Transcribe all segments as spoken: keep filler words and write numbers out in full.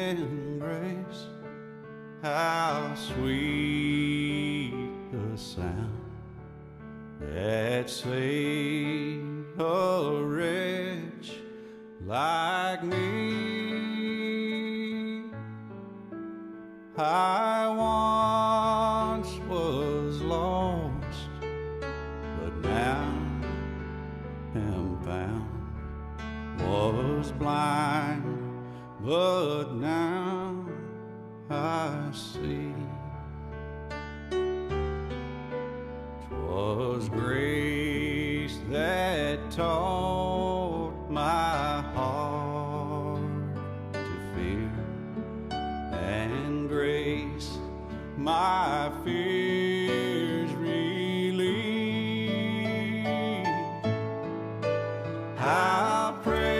Amazing grace, how sweet the sound that saved a wretch like me. I once was lost, but now am found. Was blind, but now I see. 'Twas grace that taught my heart to fear, and grace my fears relieved. How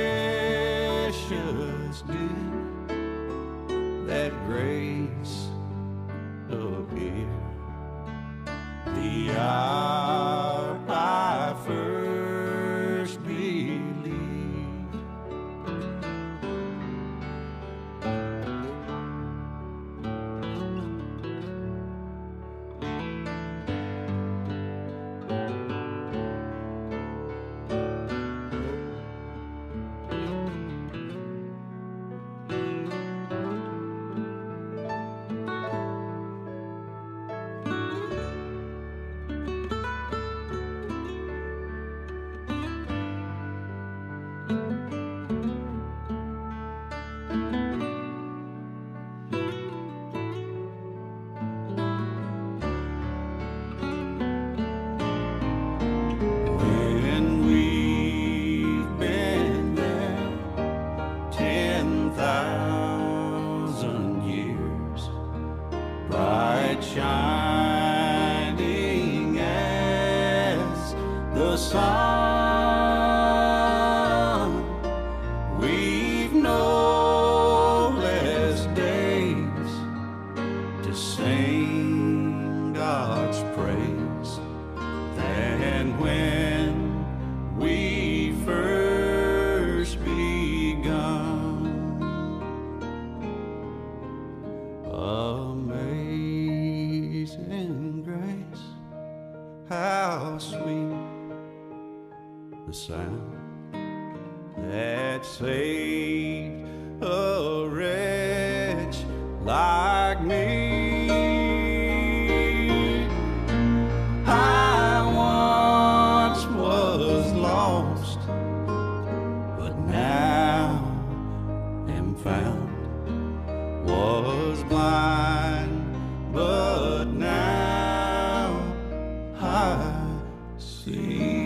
precious did that grace appear, the hour I first believed. Shining as the sun, we've no less days to sing God's praise than when we first begun. Amazing grace, how sweet the sound that saved a wretch like me. I once was lost, but now am found. Was blind, but now I see.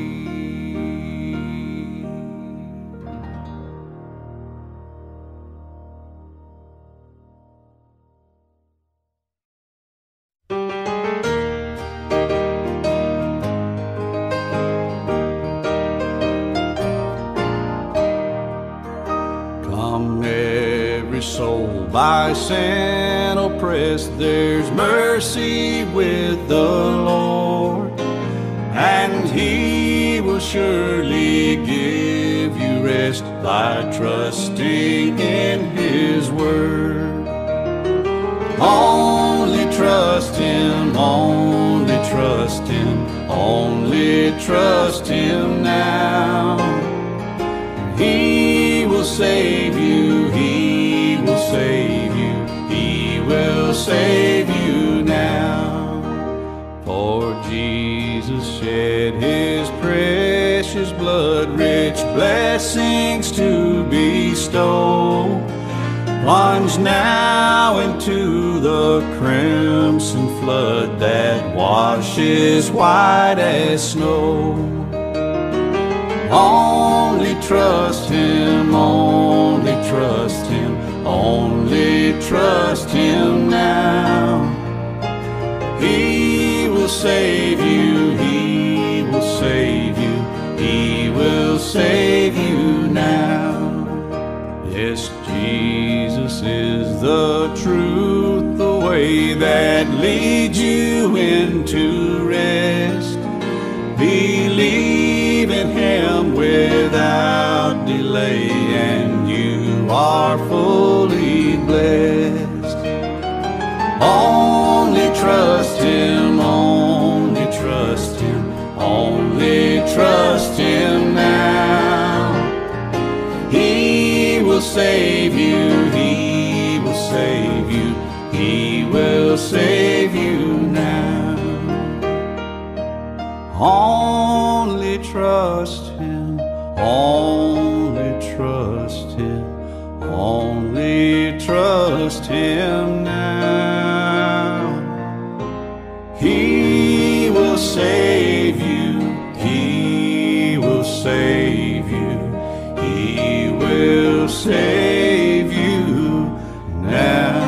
Come every soul by sin oppressed, there's mercy with the Lord, and He will surely give you rest by trusting in His word. Only trust Him, only trust Him, only trust Him now. He will save you, He will save you, He will save you now. For Jesus shed His precious blood, rich blessings to bestow. Plunge now into the crimson flood that washes white as snow. Only trust Him, only trust Him, only trust Him now. He will save you, He will save you, He will save you now. Yes, Jesus is the truth, the way that leads you into rest. Believe in Him without delay, and you are fully Only trust Him, only trust Him, only trust Him now. He will save you, He will save you, He will save you now. Only trust Him, only trust Him, only trust Him now. He will save you, He will save you, He will save you now.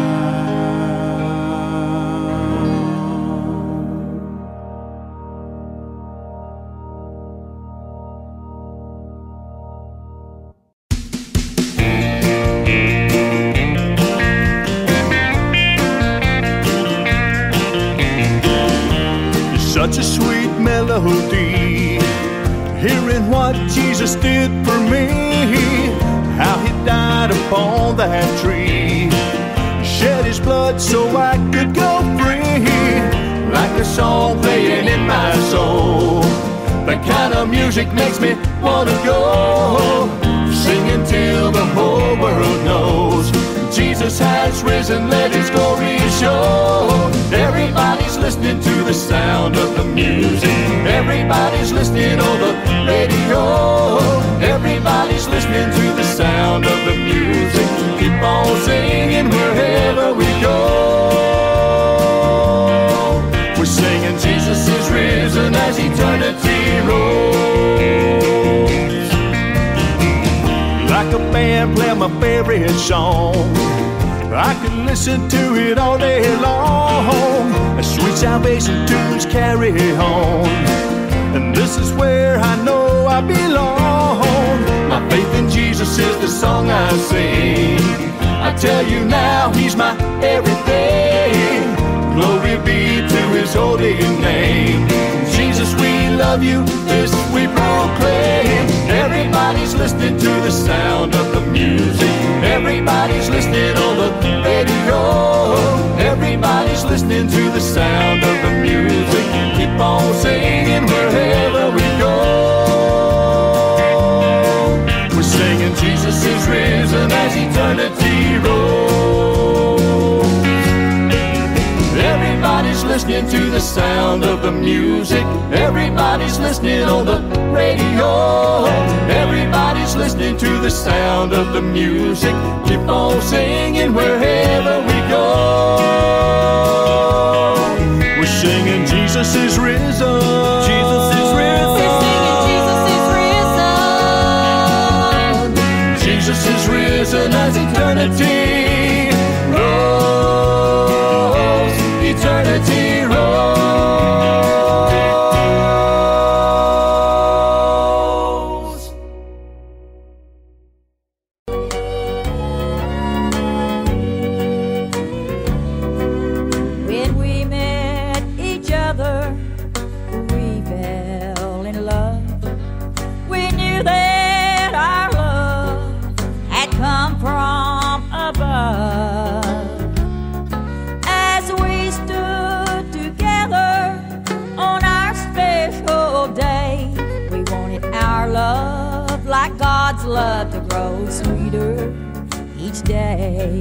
Such a sweet melody, hearing what Jesus did for me, how He died upon that tree, shed His blood so I could go free, like a song playing in my soul. That kind of music makes me wanna go, singing till the whole world knows Jesus has risen, let His glory show. Everybody's listening to the sound of the music. Everybody's listening on the radio. Everybody's listening to the sound of the music. Keep on singing wherever we go. We're singing Jesus is risen as eternity rolls. Like a band playing my favorite song, I could listen to it all day long. A sweet salvation tunes carry on, and this is where I know I belong. My faith in Jesus is the song I sing. I tell you now, He's my everything. Glory be to His holy name. Jesus, we love you, this we proclaim. Everybody's listening to the sound of the music. Everybody's listening on the radio. Everybody's listening to the sound of the music. Keep on singing wherever we go. We're singing Jesus is risen as eternity rolls. Everybody's listening to the sound of the music. Everybody's listening on the radio. Everybody's listening to the sound of the music. Keep on singing wherever we go. We're singing Jesus is risen. Jesus is risen. We're singing Jesus is risen. Jesus is risen as eternity rolls. Eternity rolls. When we met each other, we fell in love. We knew that our love had come from above. As we stood together on our special day, we wanted our love, like God's love, to grow sweeter each day.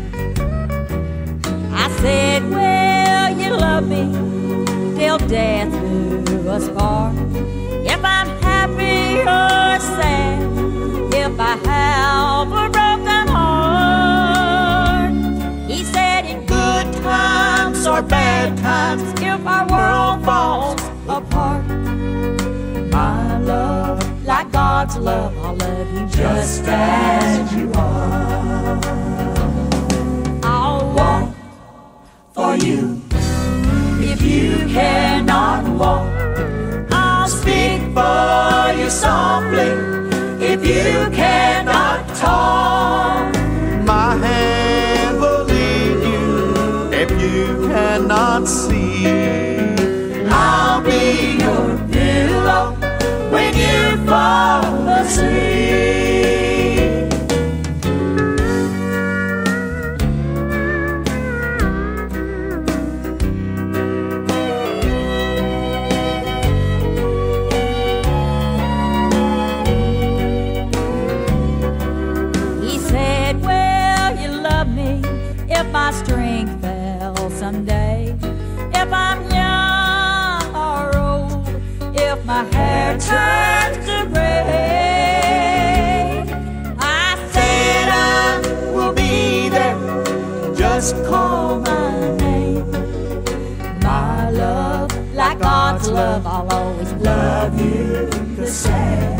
I said, well, you love me till death do us part. If I'm happy or sad, if I have a broken heart. He said, in good times or bad times, if our world falls apart, my love, like God's love, I'll love you just as you are. I'll walk for you. If you cannot walk, I'll speak for you softly. If you cannot talk, My hand will lead you. If you cannot see, I'll be your pillow when you fall asleep. if my strength fails someday, if I'm young or old, if my hair turns to gray, I said I will be there. Just call my name. My love, like God's love, I'll always love you the same.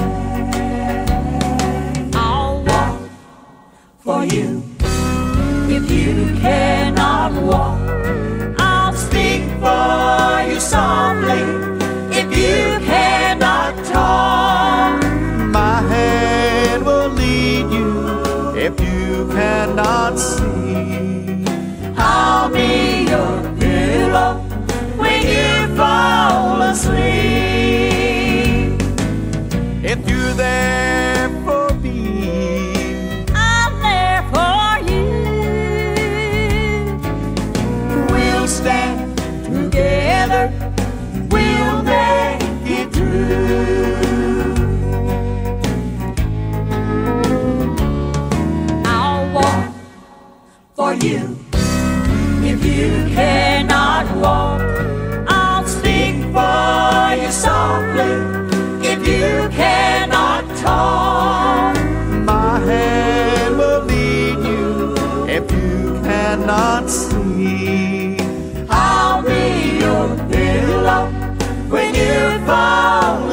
I'll walk for you. If you cannot walk, I'll speak for you softly. If you cannot talk, my hand will lead you. If you cannot see, I'll be your pillow when you fall asleep. if you're there for me, I'm there for you. We'll stand together. We'll make it through. I'll walk for you. If you cannot walk, I'll speak for you softly. If you cannot talk, my hand will lead you. If you cannot see, I'll be your pillow when you fall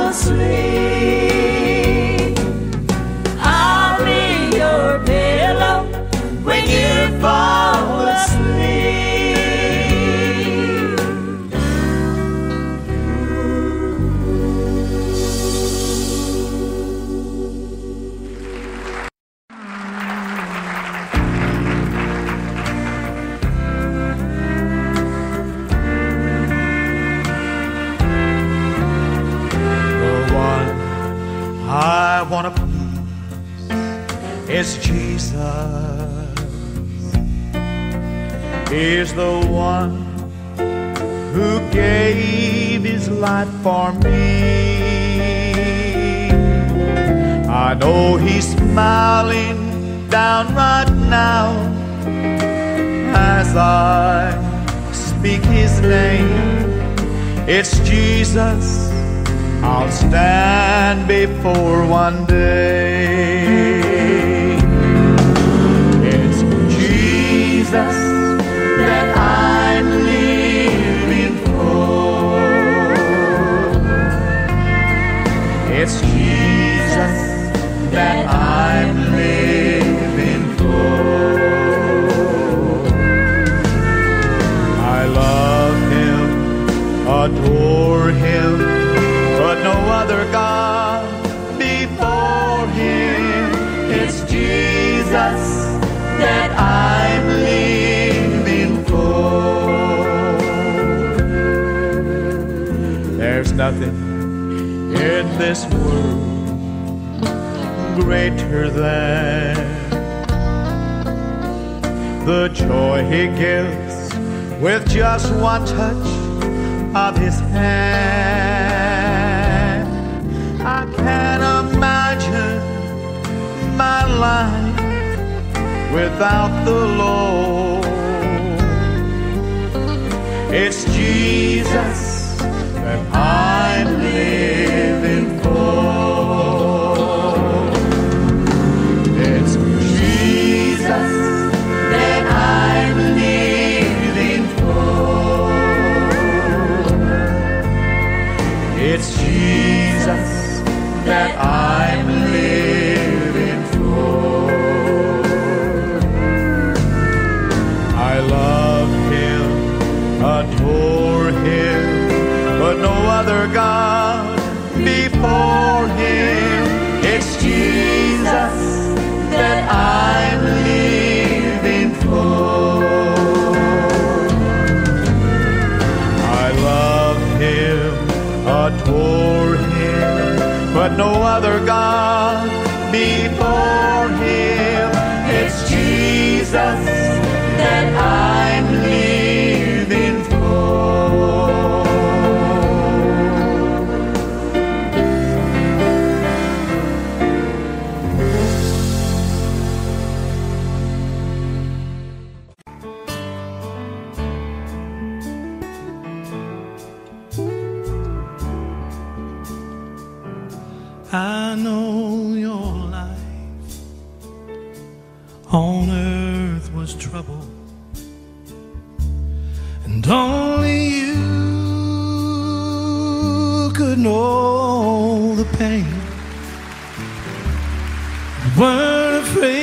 asleep. I'll be your pillow when you fall asleep. I want to please is Jesus. Is the one who gave his life for me. I know he's smiling down right now as I speak his name. It's Jesus I'll stand before one day. It's Jesus that I'm living for. It's Jesus that I'm living for. I love him, adore him, but no other God before him. It's Jesus that I'm living for. There's nothing in this world greater than the joy he gives with just one touch of his hand. I can't imagine my life without the Lord. It's Jesus that I'm living for. It's Jesus that I'm living for. It's Jesus that I'm living for. I love him, adore him, but no other God before him. It's Jesus that I'm living for. I love him, adore him, but no other God before him. It's Jesus that I'm living for. I know your life on earth was trouble, and only you could know the pain. You weren't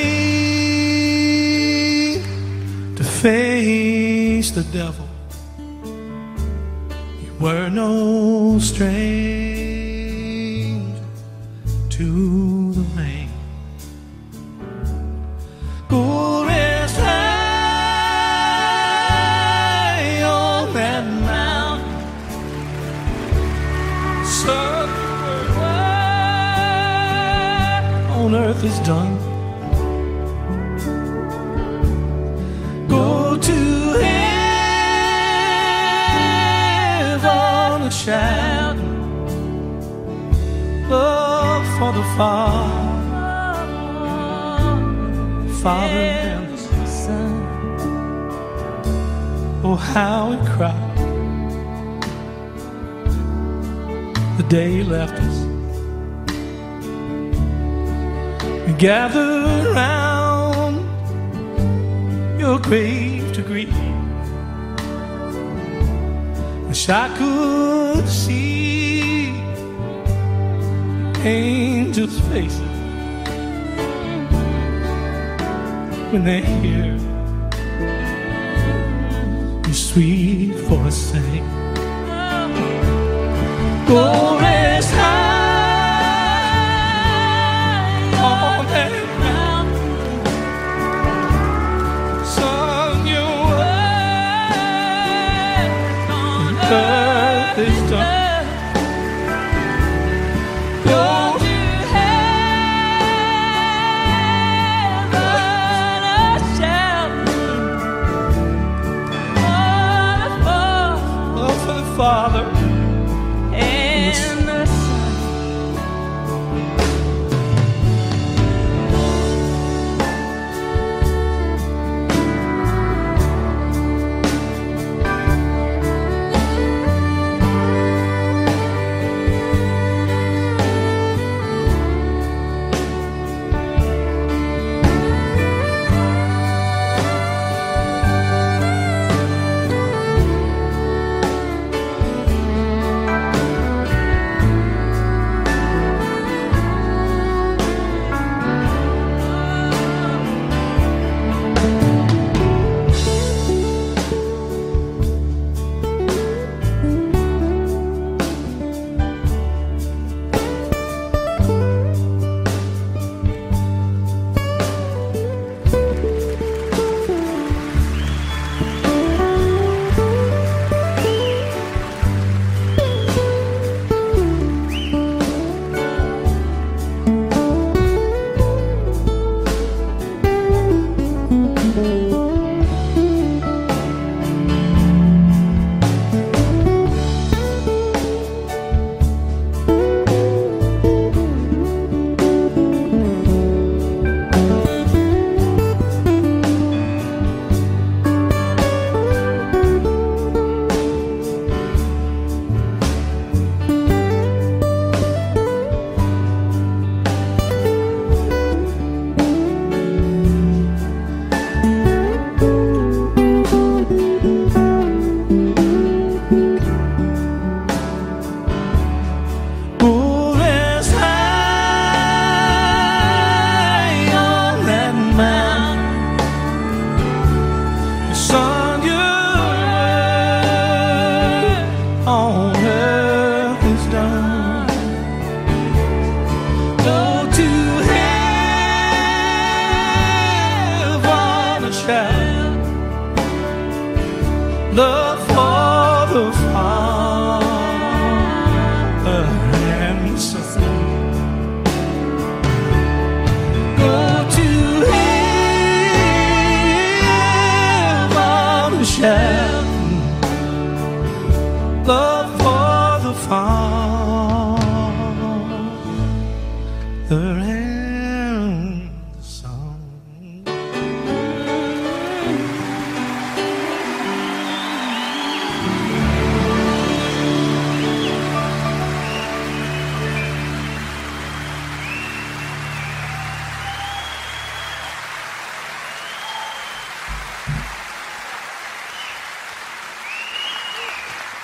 afraid to face the devil. You were no stranger to the rain. Go rest high on that mountain, son. On earth is done. Go to heaven and shout love for the Father, Father and the Son. Oh, how we cried the day He left us. We gathered round your grave to grieve. Wish I could see angels' faces when they hear your sweet voice sing. Go rest high on that mountain, son. Your work on earth is done. Go to heaven and shout love for the Father.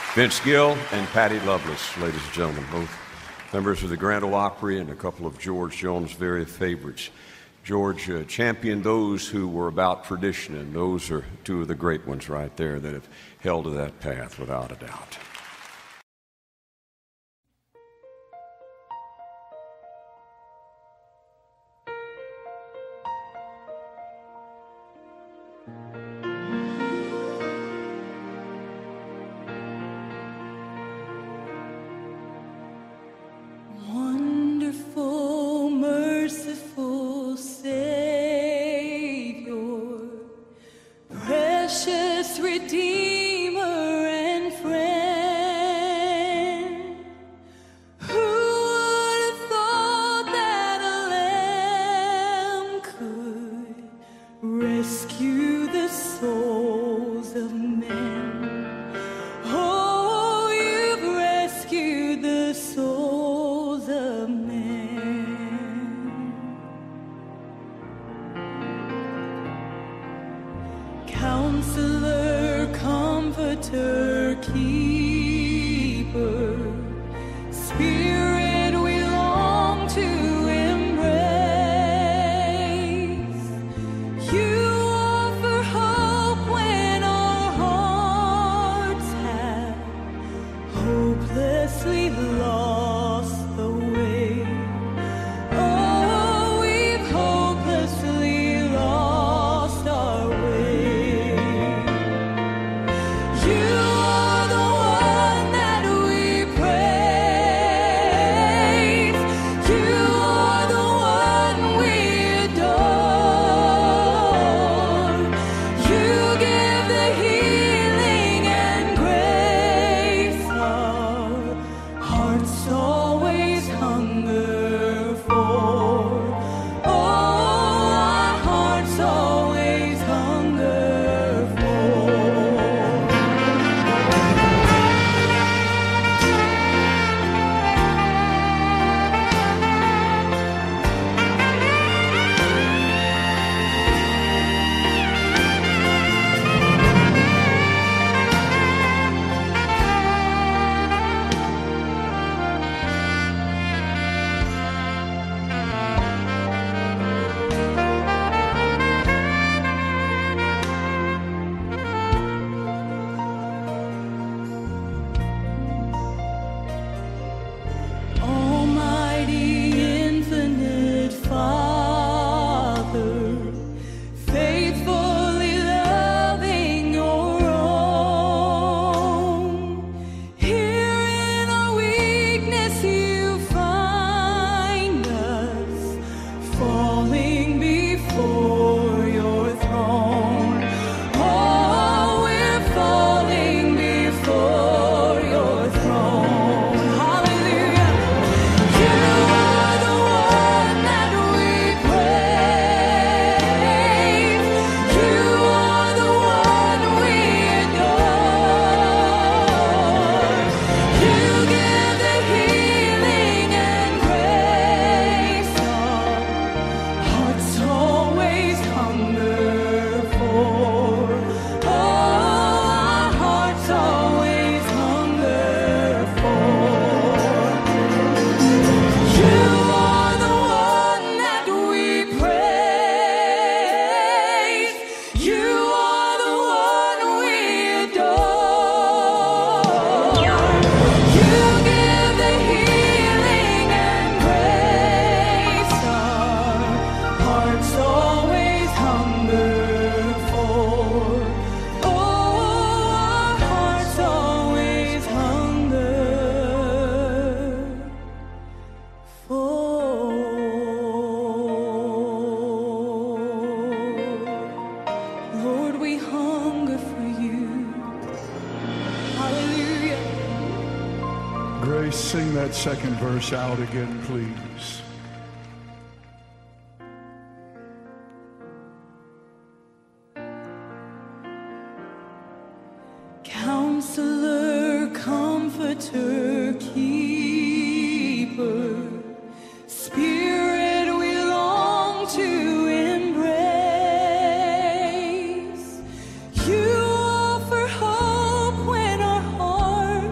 Vince Gill and Patty Loveless, ladies and gentlemen, both members of the Grand Ole Opry and a couple of George Jones' very favorites. George uh, championed those who were about tradition, and those are two of the great ones right there that have held to that path without a doubt. Wonderful, merciful Savior, precious Redeemer and friend, who would have thought that a lamb could rescue the souls of men? Oh, you've rescued the souls of men. Counselor, comforter, keeper, Spirit we long to embrace. You offer hope when our hearts have hopelessly lost the way. Oh, we've hopelessly lost our way. You are the one that we praise. You are the one we adore. You give the healing and grace our hearts always hunger for. Oh, our hearts always hunger for. Almighty, infinite Father, faithfully loving your own. Here in our weakness you find us, falling before your throne. Oh, we're falling before your throne. Hallelujah. You are the one that we praise. You are the one we adore. You give the healing and grace our hearts always hunger for. Oh, our hearts always hunger for. You are the one that we praise. You are the one we adore. You give the healing and grace our hearts always hunger for. Oh, our hearts always hunger for. Lord, we hunger for you. Hallelujah. Grace, sing that second verse out again, please. Counselor, comforter, keeper, Spirit we long to embrace. You offer hope when our hearts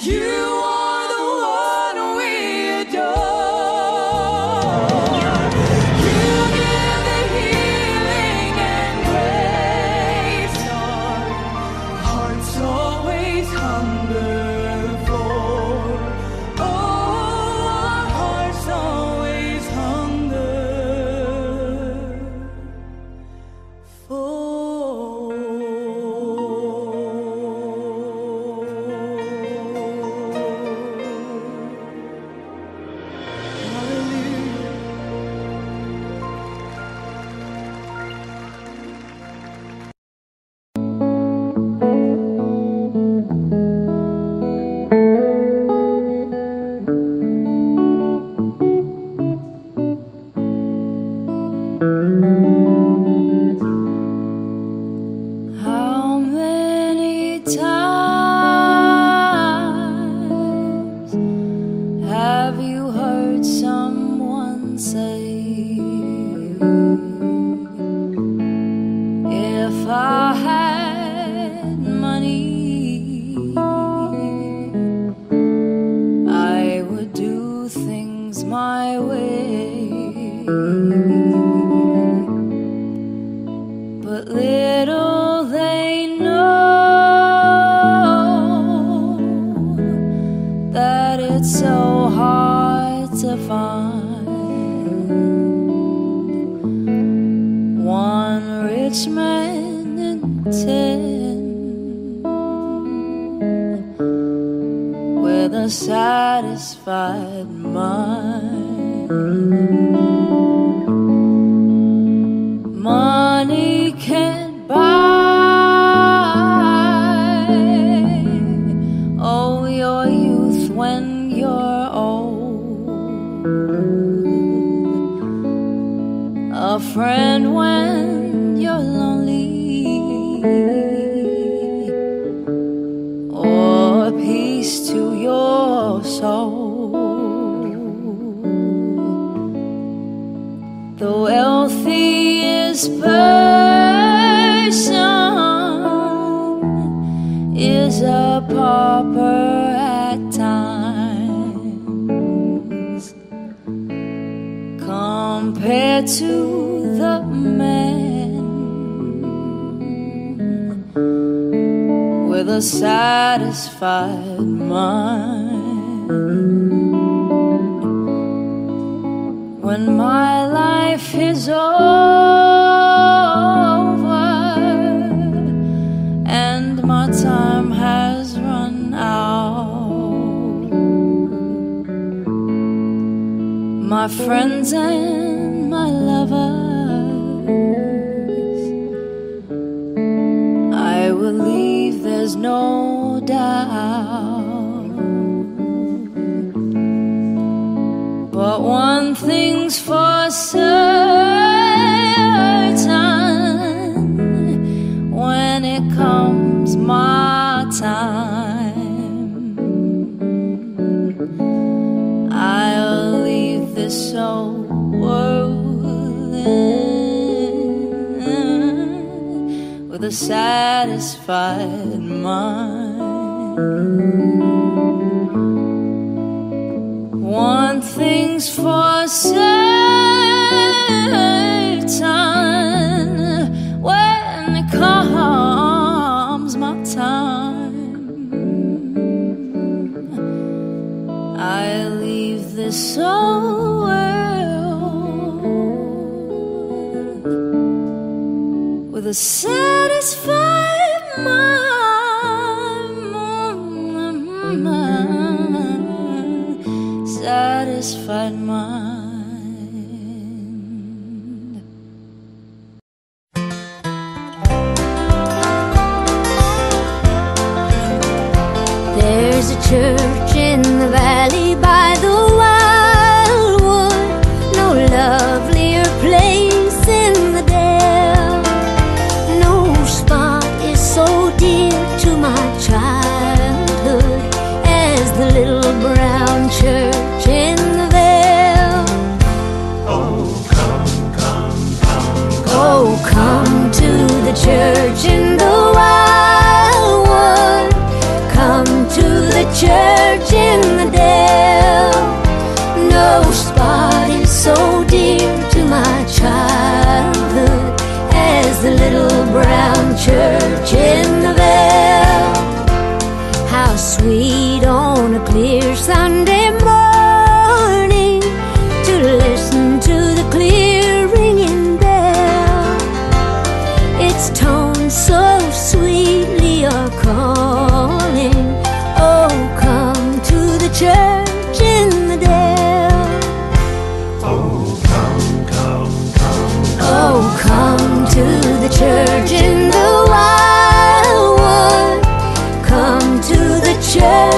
Church in the valley by the Wildwood, no lovelier place in the dale. No spot is so dear to my childhood as the little brown church in the vale. Oh, come, come, come, oh, come to the church in the Wildwood. Come to the church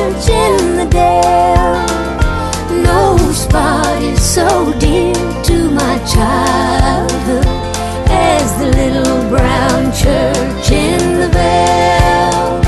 church in the dale. No spot is so dear to my childhood as the little brown church in the vale.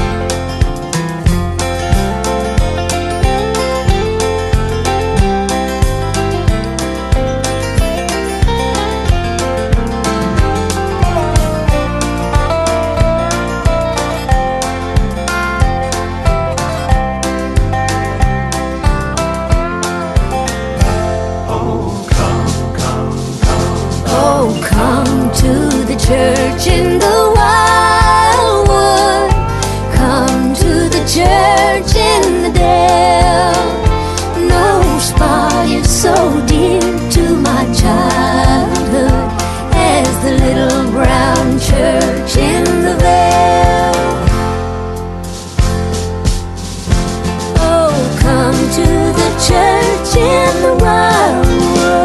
Church in the Wildwood, come to the church in the dale. No spot is so dear to my childhood as the little brown church in the vale. Oh, come to the church in the Wildwood.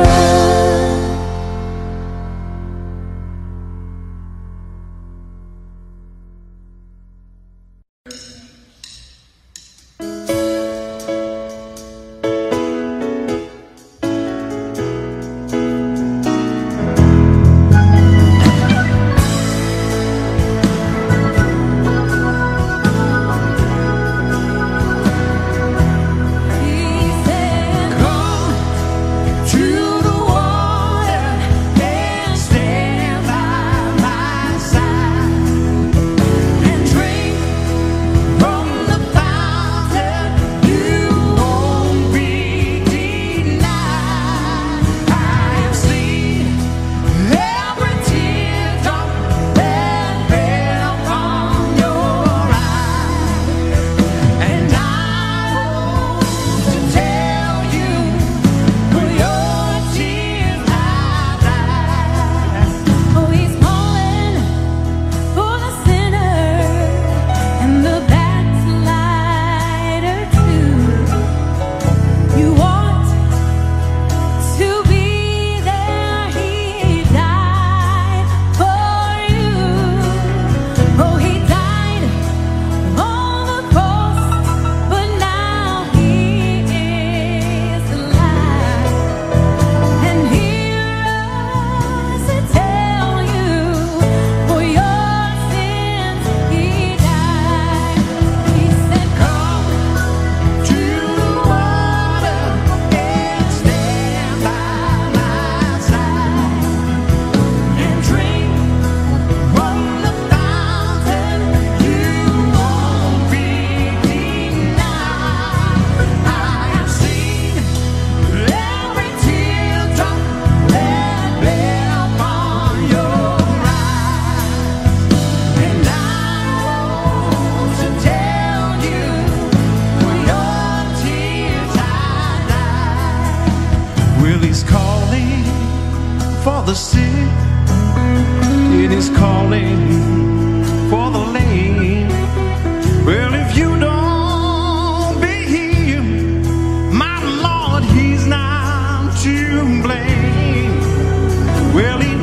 the sick, it is calling for the lame. Well, if you don't be healed, my Lord, he's not to blame. Well, he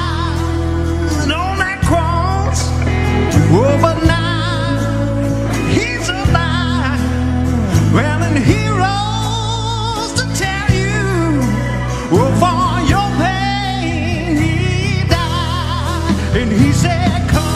died on that cross, oh, but now he's alive. Well, and he rose to tell you, oh, for your pain he died. And he said, come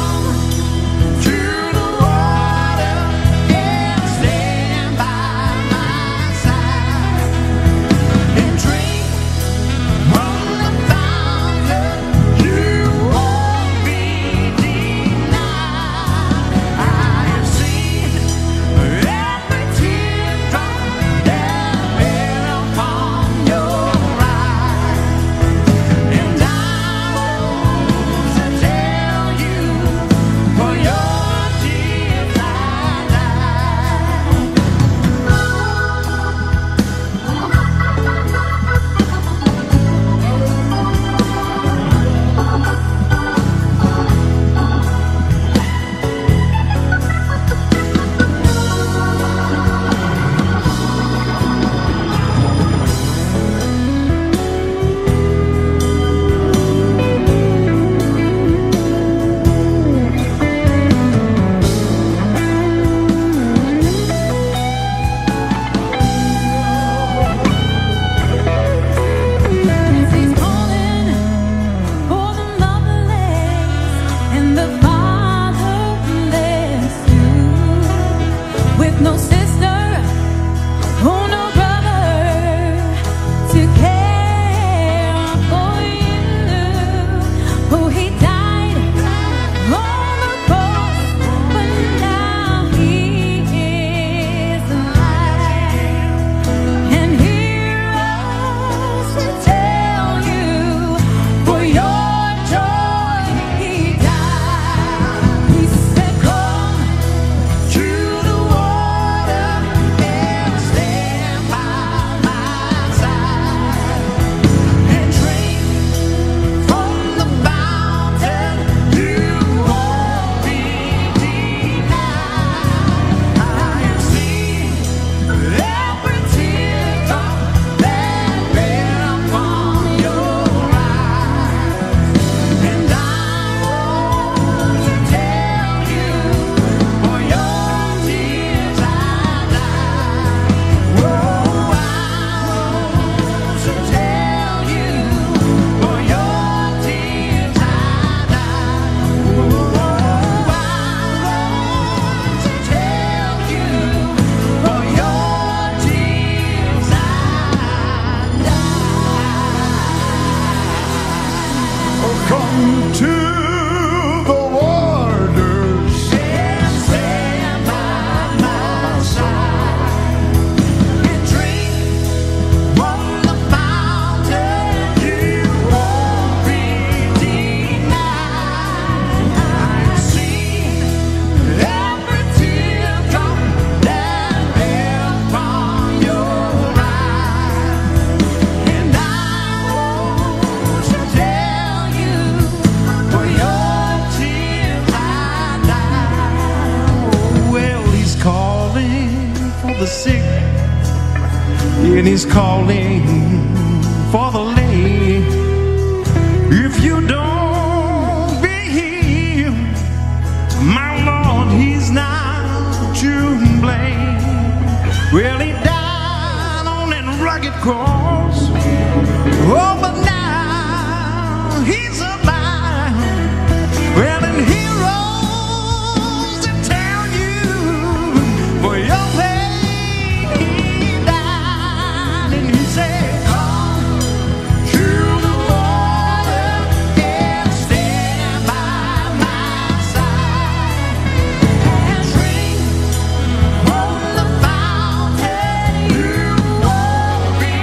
and he's calling for the lady. If you don't behave, my Lord, he's not to blame. Well, he died on that rugged cross. Oh, but now he's alive. Well, and he rose to tell you for your pain he died. And he said, come to the water and stand by my side and drink from the fountain. You won't be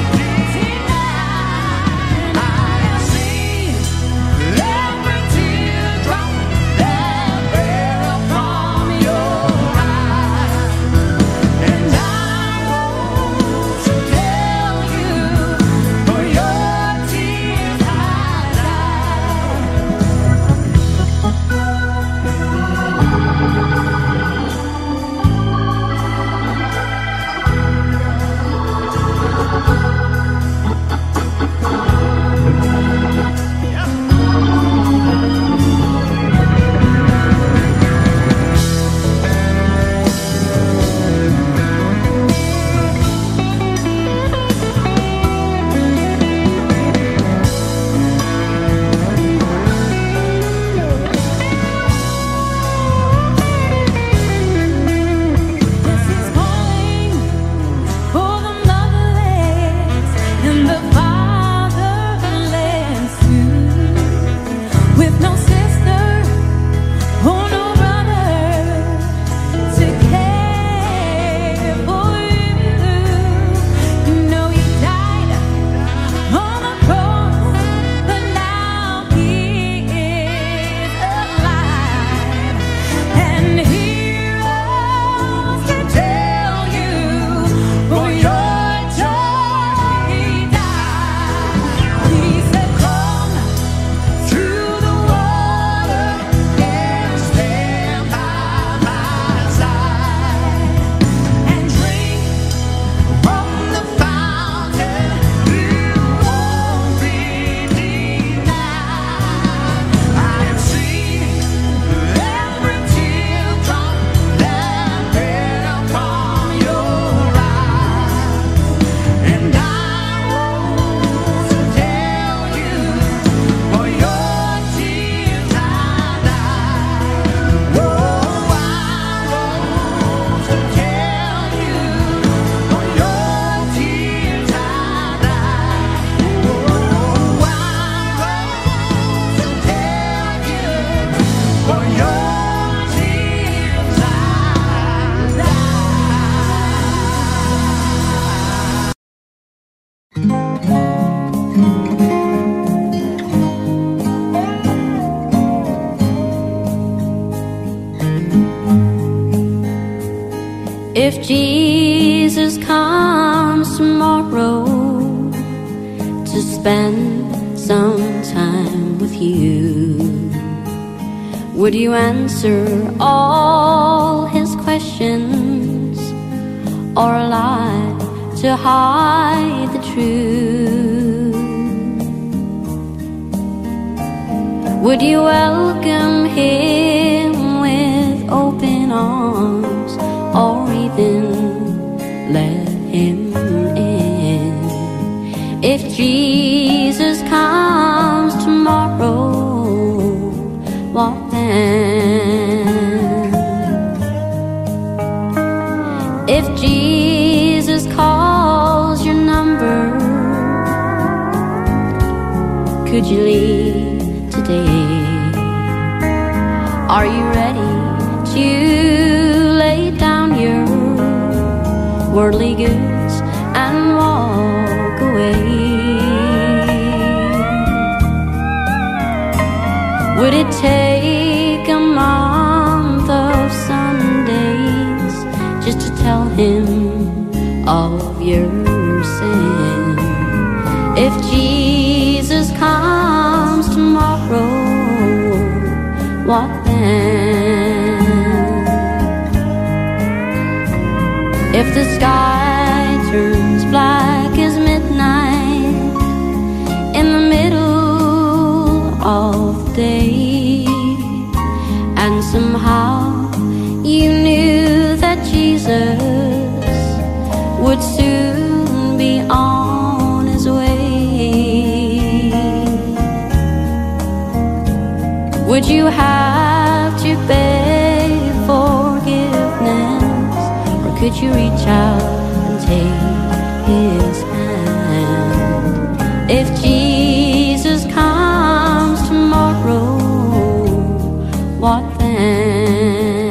denied. I have seen every teardrop that fell from your eye, and I want to tell you, for your tears I This is calling for the motherless and the fatherless too, with no sister or no brother to care for you. You know he died on the cross, but now he is alive, and he rose to tell you for your joy he died. He said, come to the water and stand by my side and drink from the fountain. You won't be denied. I have seen every teardrop that fell from your eye, and I want to tell you, for your tears I died. Oh, I want to tell you, for your tears I died. Oh, I want to tell you, for your tears I If Jesus comes tomorrow to spend some time with you, would you answer all his questions or lie to hide the truth? Would you welcome him with open arms, or even let him in? If Jesus comes tomorrow, what then? If Jesus calls your number, could you leave today? Are you ready to lay down your worldly goods and walk away? Would it take a month of Sundays just to tell him of your sin? If Jesus comes tomorrow, what then? If the sky turns Could you reach out and take his hand? If Jesus comes tomorrow, what then?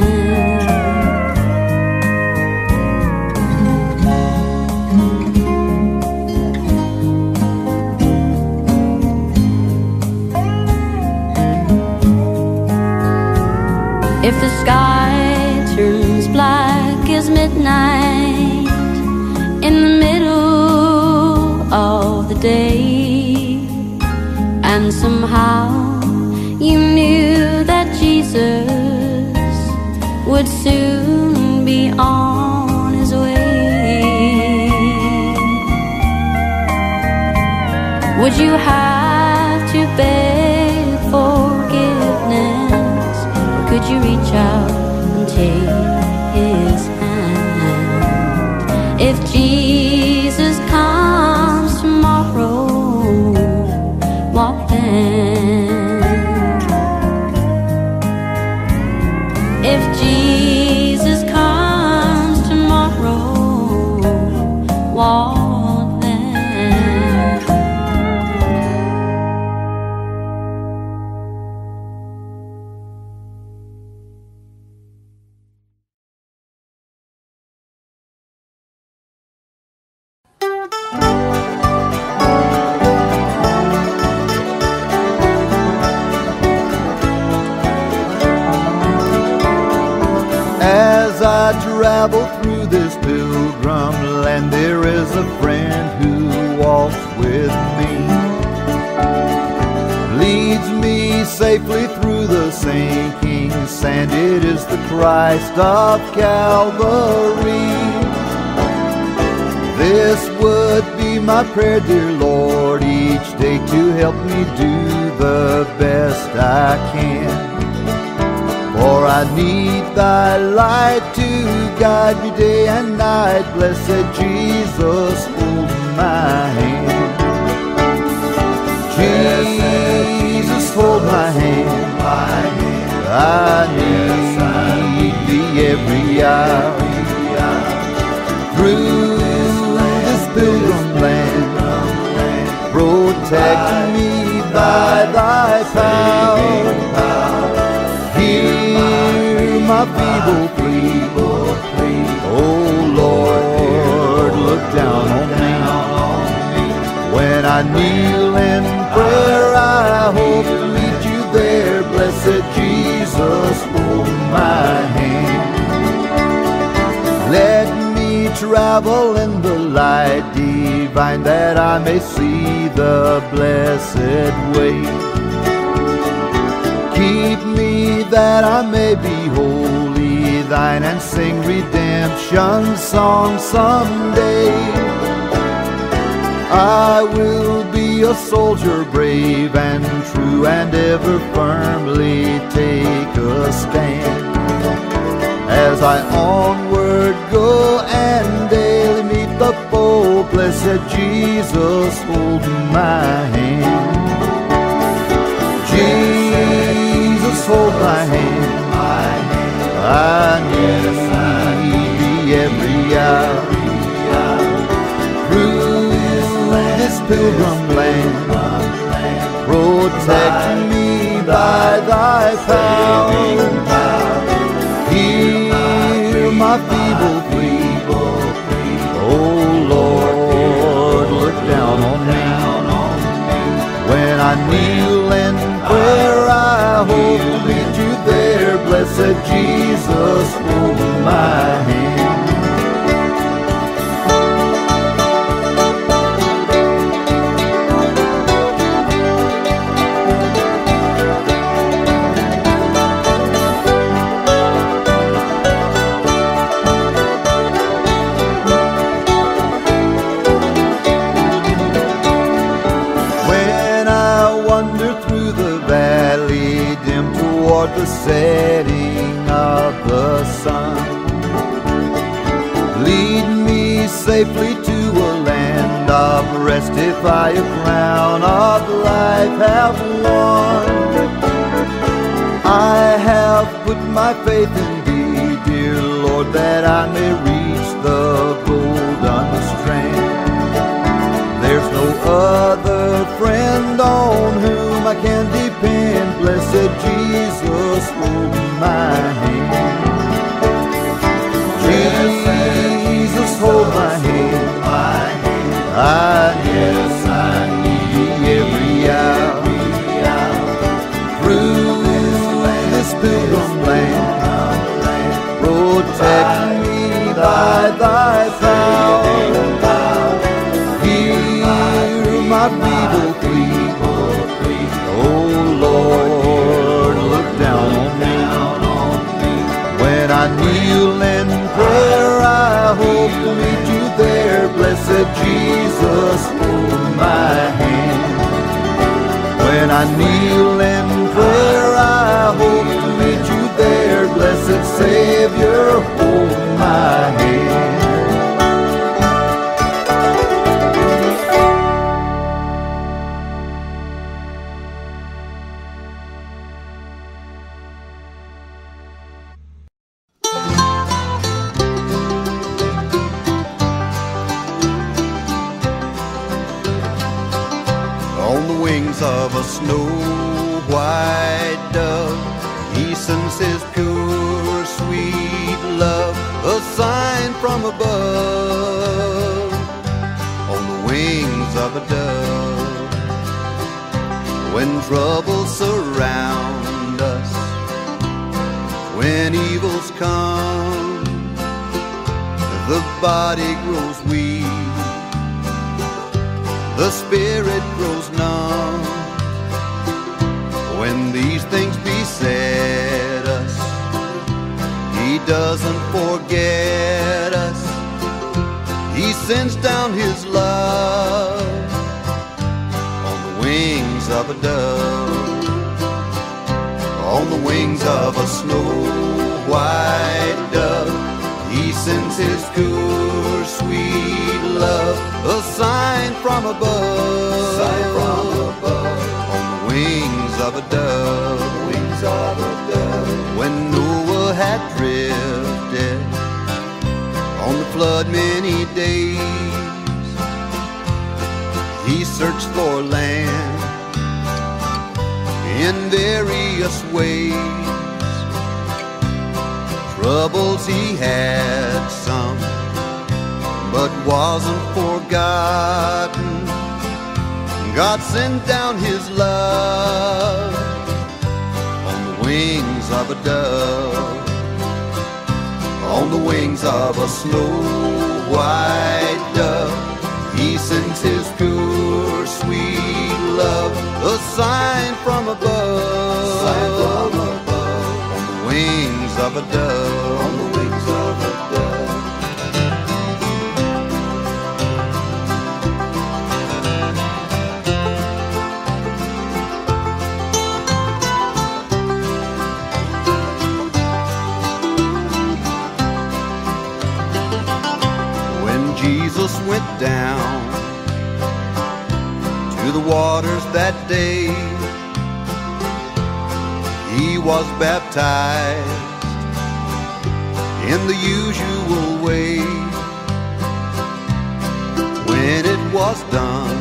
If the sky turns black as midnight in the middle of the day, and somehow you knew that Jesus would soon be on his way, would you have to beg forgiveness? Could you reach out and take his hand? If Jesus comes tomorrow, what then? If Jesus comes tomorrow, what travel through this pilgrim land, there is a friend who walks with me, leads me safely through the sinking sand. It is the Christ of Calvary. This would be my prayer, dear Lord, each day to help me do the best I can. For I need thy light to guide me day and night. Blessed Jesus, hold my hand. Jesus, hold my hand. I need thee every hour. Through this pilgrim land, protect me by thy power. Hear my feeble plea, oh Lord, look down on me. When I kneel in prayer, I hope to meet you there. Blessed Jesus, hold my hand. Let me travel in the light divine, that I may see the blessed way. Keep me that I may be wholly thine, and sing redemption song someday. I will be a soldier brave and true, and ever firmly take a stand, as I onward go and daily meet the foe. Blessed Jesus, hold my hand. Jesus, hold my hand. I need thee every hour. Through this pilgrim land, protect me by thy power. Hear my feeble plea, oh Lord, look down on me. When I kneel in prayer, I hope to meet you there. Blessed Jesus, hold my hand. The setting of the sun, lead me safely to a land of rest, if I a crown of life have won. I have put my faith in thee, dear Lord, that I may reach the golden strand. There's no other friend on whom I can depend. Blessed Jesus, hold my hand. Jesus, hold my hand. I yes, I need every hour. Through this pilgrim land, protect me by thy power. Hear my feeble plea. Oh Lord, look down on me. When I kneel in prayer, I hope to meet you there. Blessed Jesus, hold my hand. When I kneel in prayer, I hope to meet you there. Blessed Savior, hold my hand. Of a snow white dove, he sends his pure sweet love, a sign from above. On the wings of a dove, when troubles surround us, when evils come, the body grows weak, the spirit grows numb. When these things beset us, he doesn't forget us. He sends down his love on the wings of a dove, on the wings of a snow white dove. He sends his pure sweet love, a sign from above, sign from above. On the wings of a dove, wings of a dove. When Noah had drifted on the flood many days, he searched for land in various ways. Troubles he had some, but wasn't forgotten. God sent down his love on the wings of a dove, on the wings of a snow white dove. He sends his pure sweet love, a sign from above, sign from above. On the wings of a dove, on the wings of a dove. Jesus went down to the waters that day. He was baptized in the usual way. When it was done,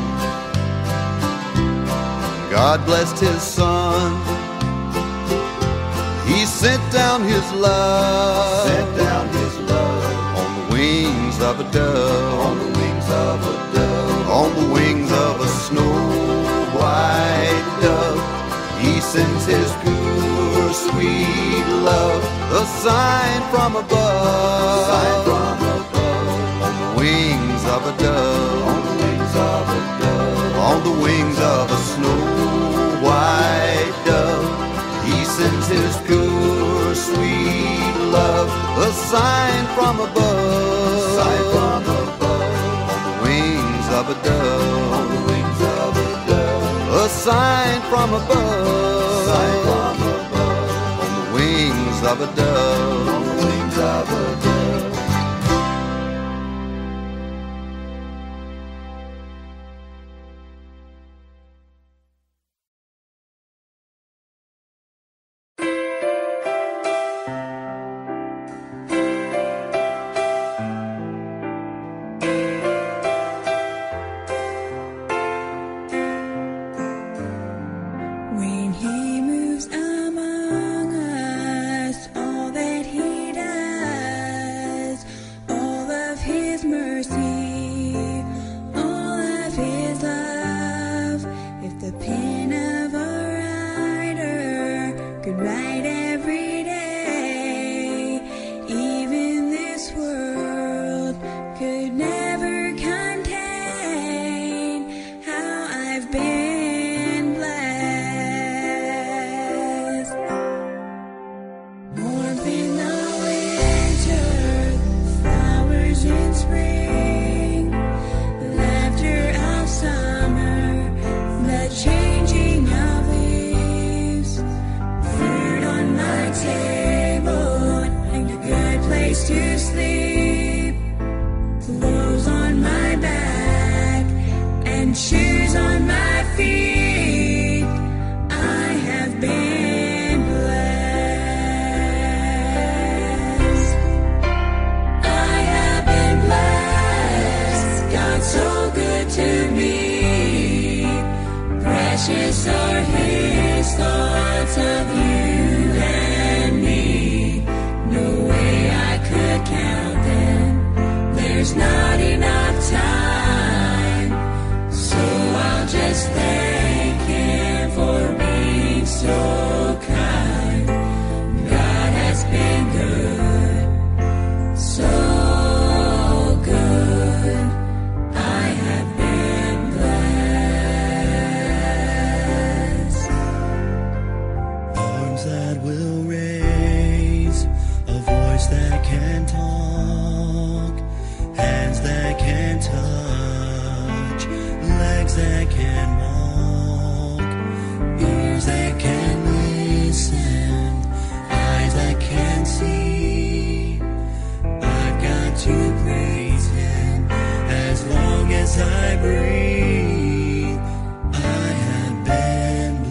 God blessed his son. He sent down his love, sent down his love on the wings of a dove, on the wings of a dove, on the wings of a snow white dove. He sends his pure sweet love, a sign from above, sign from above. On the wings of a dove, on the wings of a dove, on the wings of a snow white dove. He sends his pure sweet love, a sign from above, sign from above. On the wings of a dove, on the wings of a dove, a sign from above, sign from above. On the wings of a dove, on the wings of a dove. and shoes on my feet. I have been blessed. I have been blessed. God's so good to me. Precious are His thoughts of you and me. No way I could count them. There's not enough time. So I'll just thank Him for being so kind. God has been good, so good. I have been blessed. Arms that will raise, a voice that can talk, hands that can touch, legs that can walk, ears that can listen, eyes that can see. I've got to praise Him as long as I breathe. I have been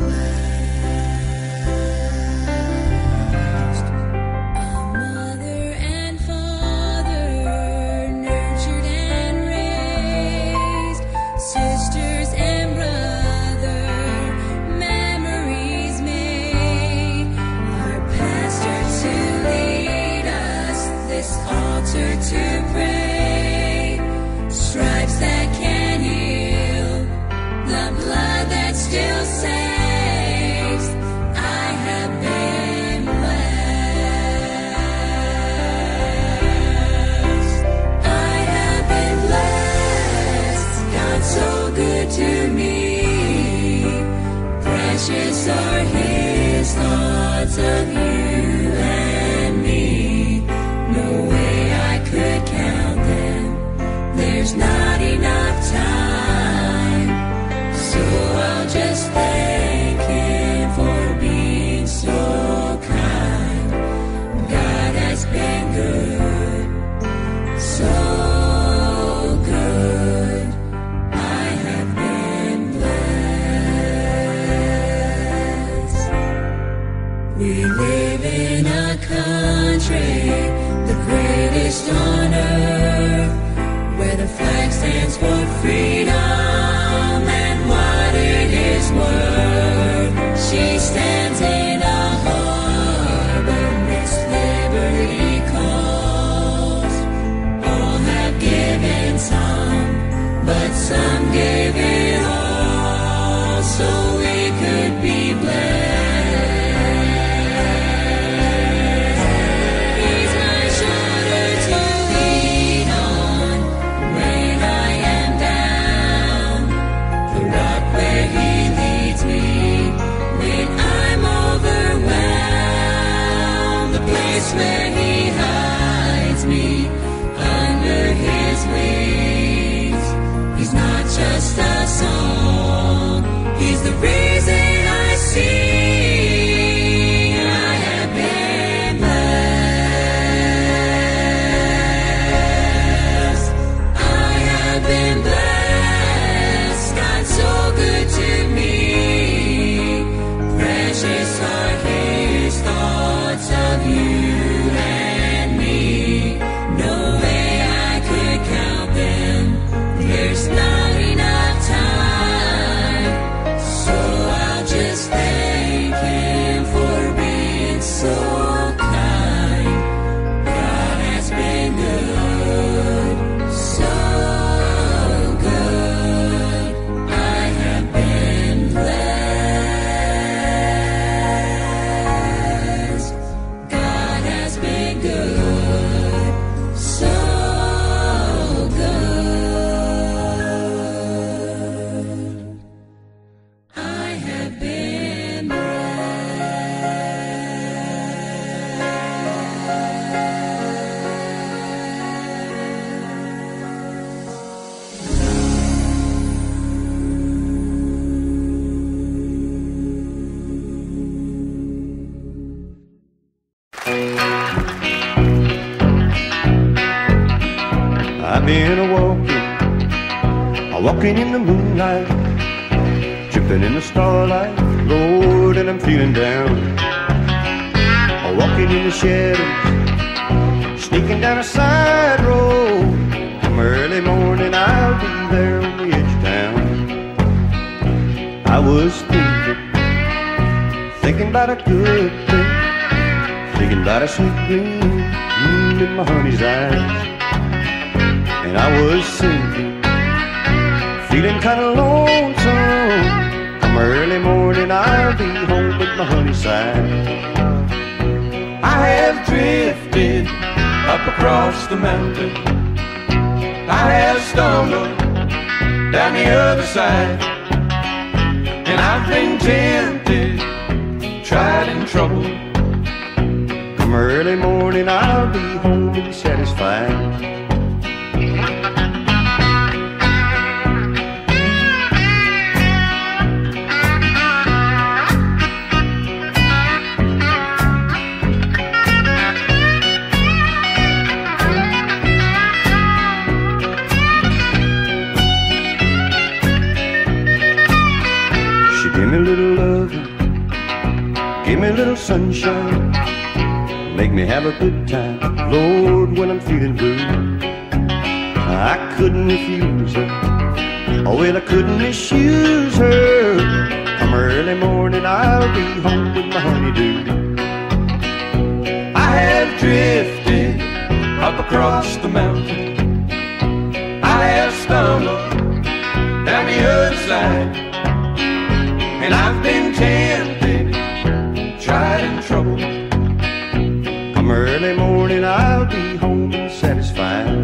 blessed. A mother and father nurtured and raised, sisters and brother memories made, our pastor to lead us, this altar to pray, stripes that can heal, the blood that still saves. I have been blessed. I have been blessed. God's so good to me. Precious are His thoughts of you and me. No way I could count them. There's not enough time. So I'll just thank Him for being so kind. God has been good, so good. I have been blessed. We live in a country, the greatest on earth, where the flag stands for freedom and what it is worth. She stands in a harbor, Miss Liberty calls. All have given some, but some gave it all, so we could be blessed. He's my shoulder to lean on when I am down, the rock where He leads me when I'm overwhelmed, the place where He hides me under His wings. He's not just a song, He's the reason I sing. I have been blessed. I have been blessed. God's so good to me. Precious are His thoughts of you and me. No way I could count them. There's not enough time. So I'll just thank Him for being so kind. God has been good, so good. I have been blessed. God has been good, so good. I have been I've been a walking, a Walking in the moonlight, dripping in the starlight, Lord, and I'm feeling down. Walking in the shadows, sneaking down a side road. Come early morning, I'll be there on the edge of town. I was thinking, thinking about a good thing, thinking about a sweet gleam mm, in my honey's eyes. And I was thinking, feeling kind of lonesome. Come early morning, I'll be home with my honey side. I have drifted up across the mountain. I have stumbled down the other side. And I've been tempted, tried and troubled. Come early morning, I'll be home and be satisfied. Give me a little love, give me a little sunshine, make me have a good time, Lord, when I'm feeling blue. I couldn't refuse her, oh well, I couldn't misuse her. Come early morning, I'll be home with my honeydew. I have drifted up across the mountain. I have stumbled down the other side. And I've been tempted, tried and troubled. Come early morning, I'll be home and satisfied.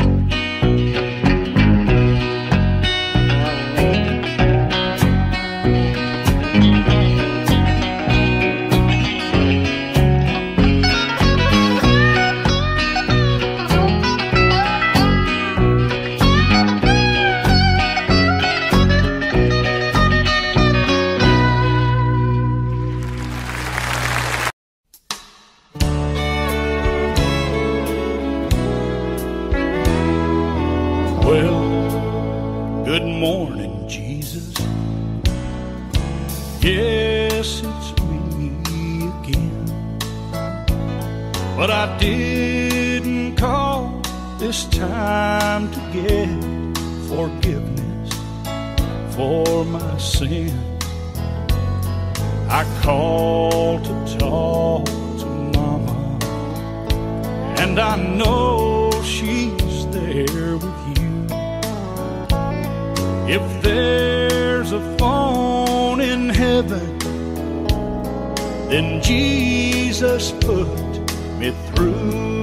Yes, it's me again. But I didn't call this time to get forgiveness for my sin. I called to talk to Mama, and I know she's there with you. If there's a phone in heaven, then Jesus put me through.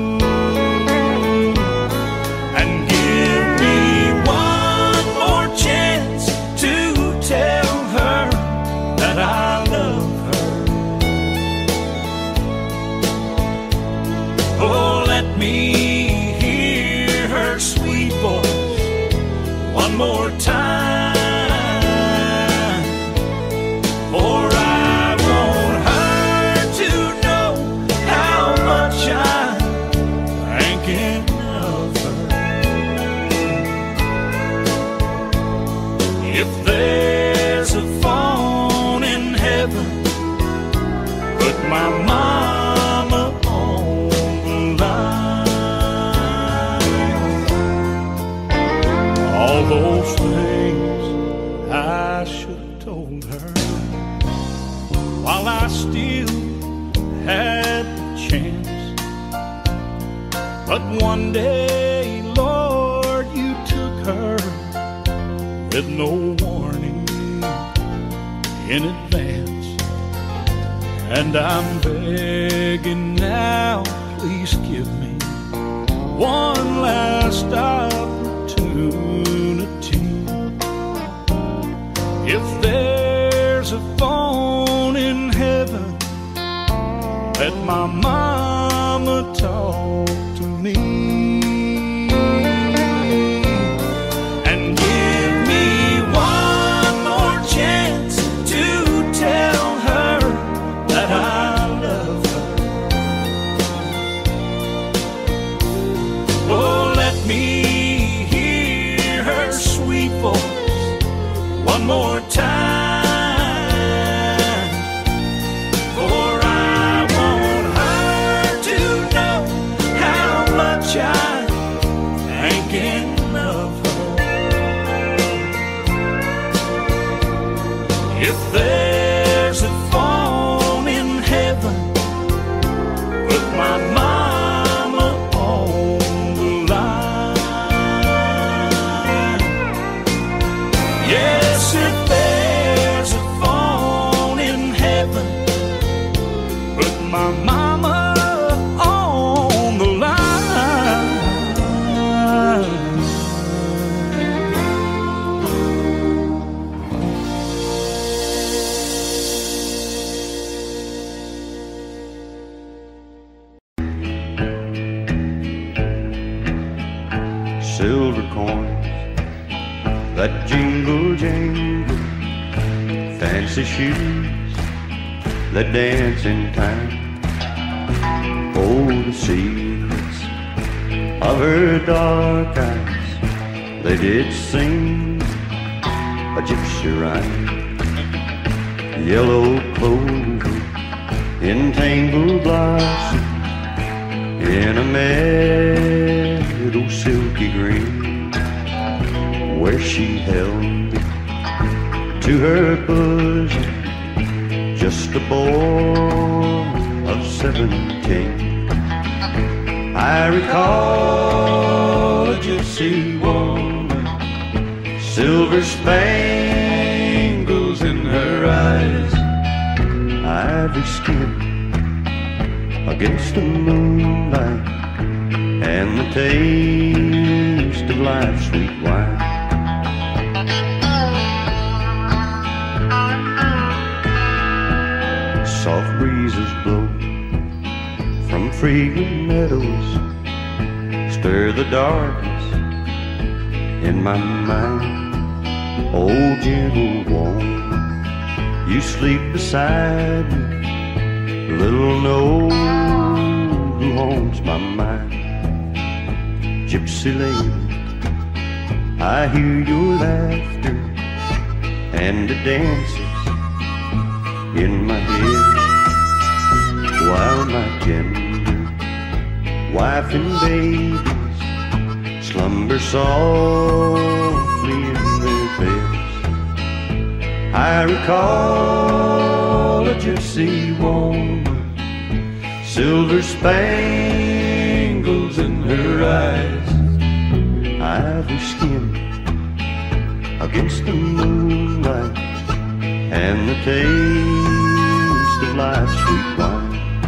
And give me one more chance to tell her that I love her. Oh, let me hear her sweet voice one more time. If there's a phone in heaven, put my mama on the line. All those things I should have told her while I still had the chance. But one day, Lord, you took her with no warning in advance. And I'm begging now, please give me one last opportunity. If there's a phone in heaven, let my mama talk to me. more time, for I want her to know how much I thinking of her. If there's a phone in heaven, put my mama on the line. Yes, if there's a phone in heaven, put my mama on the line. Silver coins that jingle jangle, fancy shoes that dance in time. Oh, the secrets of her dark eyes, they did sing a gypsy rhyme. Yellow clover in tangled blossom, in a meadow silky green, where she held me to her bosom, just a boy of seventeen. I recall a gypsy woman, silver spangles in her eyes, ivory skin against the moonlight, and the taste of life's sweet wine. Soft breezes blow from fragrant meadows, stir the darkness in my mind. Oh, gentle woman, you sleep beside me, little know who haunts my mind. Gypsy lady, I hear your laughter and the dances in my head, while my tender wife and babies slumber softly in their beds. I recall a gypsy woman, silver spangles in her eyes, ivory skin against the moonlight, and the taste of life's sweet wine.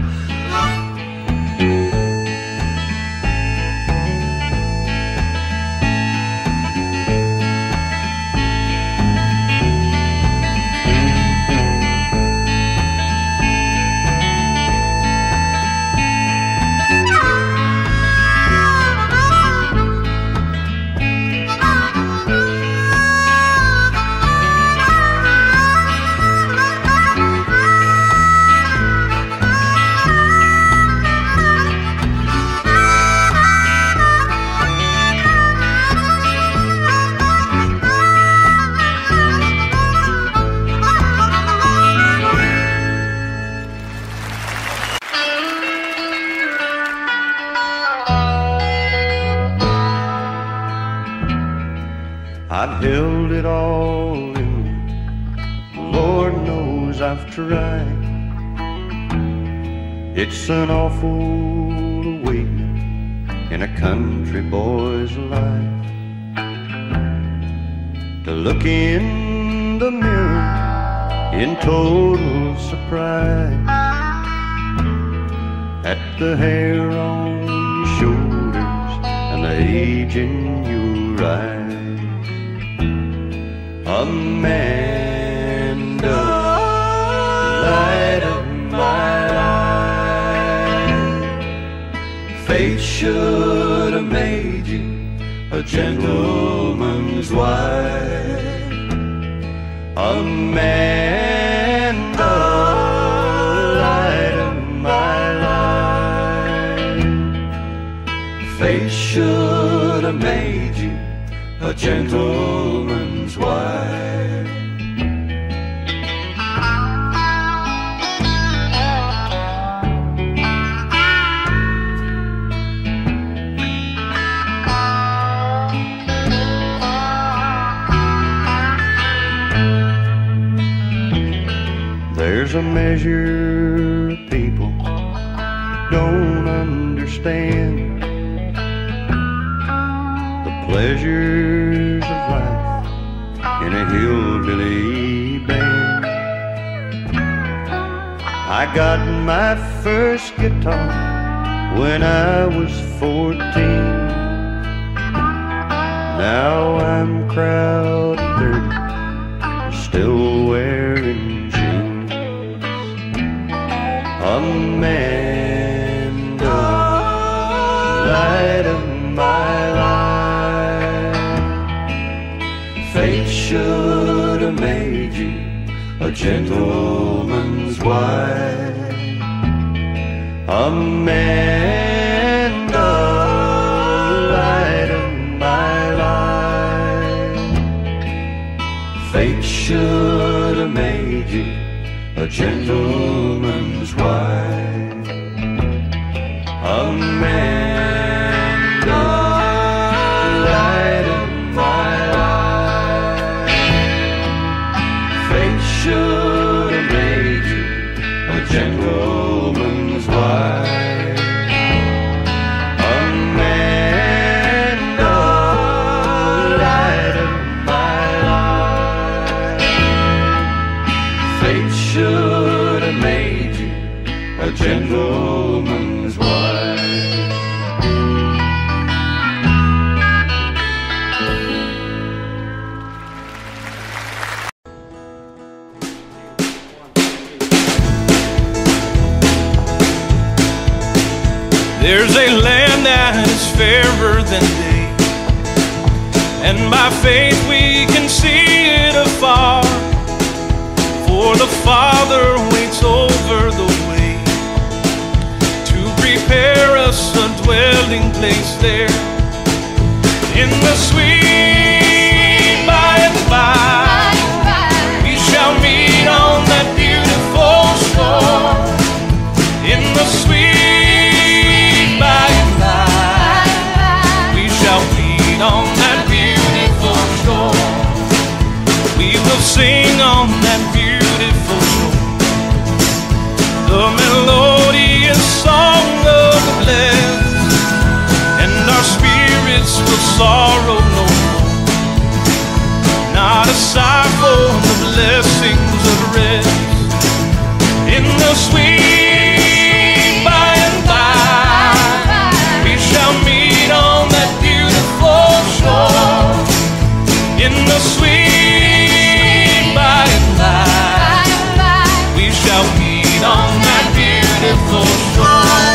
I've held it all in, Lord knows I've tried. It's an awful awakening in a country boy's life, to look in the mirror in total surprise at the hair on your shoulders and the age in your eyes. Amanda, light of my life, fate should have made you a gentleman's wife. Amanda, light of my life, fate should have made you a gentleman's wife. There's a measure people don't understand the pleasures of life in a hillbilly band. I got my first guitar when I was fourteen. Now I'm crowd dirty, still wearing jeans. Amanda, light of my life, fate should have made you a gentleman's wife. Amanda, light of my life, fate should have made you a gentleman's wife. Amanda, light of my life, fate should have made you a gentleman's wife. Amanda, light of my life, fate should have made you a gentleman's wife. There's a land that is fairer than day, and by faith we can see it afar. For the Father waits over the way to prepare us a dwelling place there. In the sweet by and by, we shall meet on that beautiful shore. In the sweet by and by, we shall meet on that beautiful shore. We will sing on that beautiful shore the melodious song of the blessed, and our spirits will sorrow no more, not a sigh for the blessings of rest. In the sweet by and by, we shall meet on that beautiful shore. In the sweet by and by, we shall meet on that beautiful shore.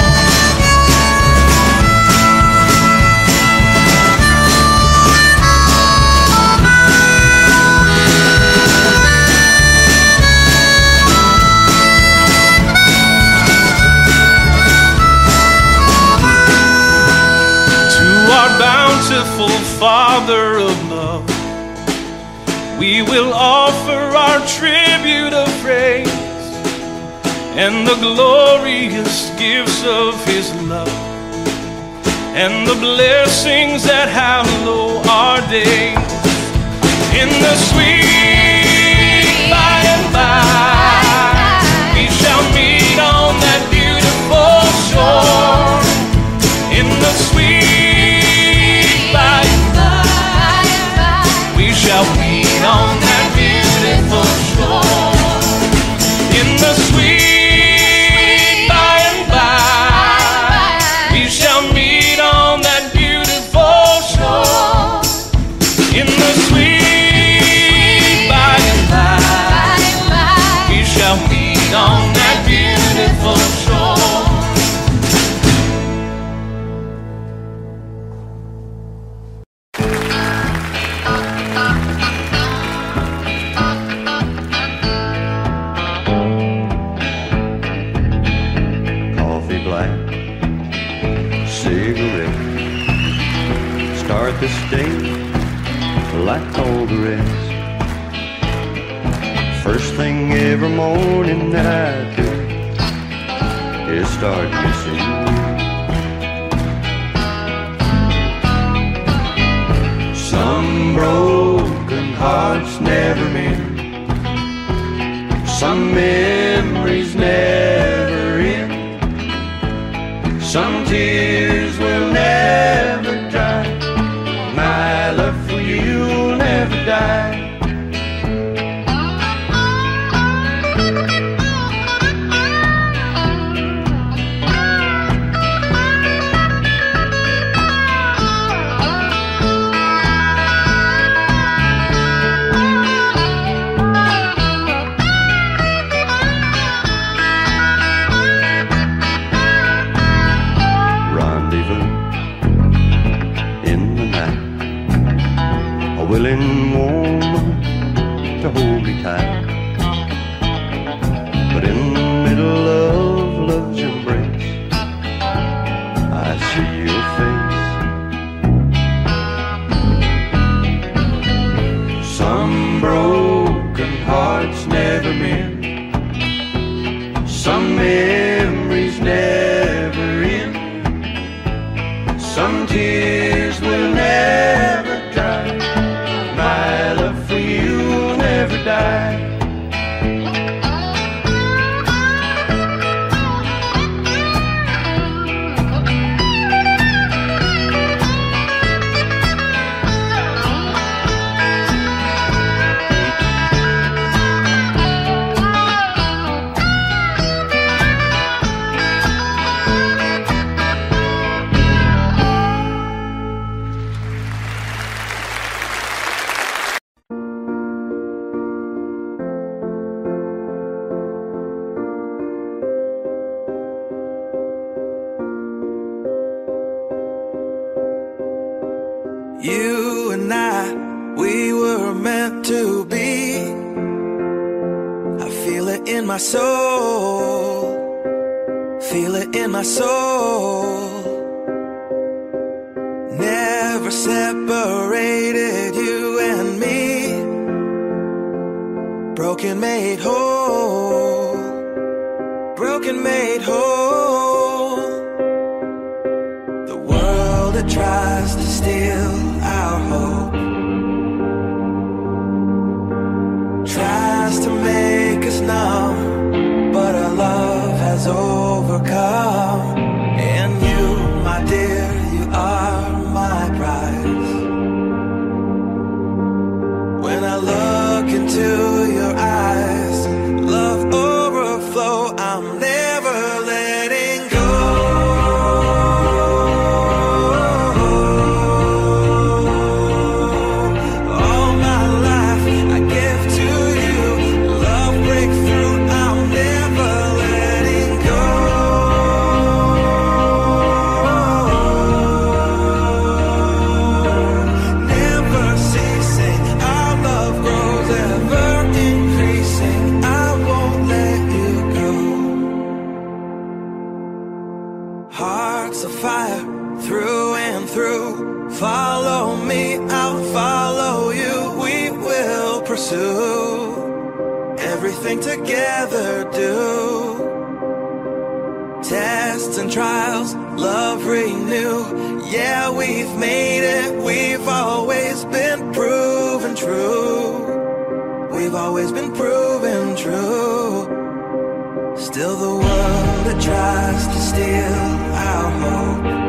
To our bountiful Father of love, we will offer our tribute of praise and the glorious gifts of His love, and the blessings that hallow our days. In the sweet by and by, we shall meet on that beautiful shore. In the sweet by and by, we shall meet on that beautiful shore. In the sweet by and by, we shall meet on that beautiful shore. In the sweet by and by, we shall meet on that beautiful shore. Start this day like all the rest. First thing every morning that I do is start missing you. Some broken hearts never mend, some memories you'll never die. Willing woman to hold me tight, but in the middle of love's embrace, I see your face. Some broken hearts never mend, some memories never end, some tears will never dry. My love for you will never die. You and I, we were meant to be. I feel it in my soul, feel it in my soul. Never separated, you and me. Broken made whole, broken made whole. The world that tries to steal our hope tries to make us numb, but our love has overcome. And you, my dear, you are my prize. When I look into your eyes, love overflow, I'm never letting go. Follow me, I'll follow you. We will pursue everything together, do tests and trials, love renew. Yeah, we've made it, we've always been proven true. We've always been proven true. Still the world that tries to steal our hope